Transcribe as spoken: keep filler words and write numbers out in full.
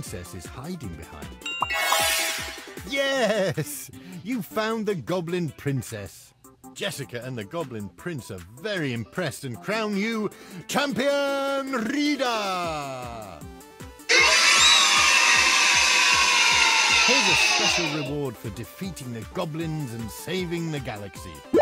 princess is hiding behind. Yes! You found the Goblin Princess. Jessica and the Goblin Prince are very impressed and crown you Champion Reader! Here's a special reward for defeating the goblins and saving the galaxy.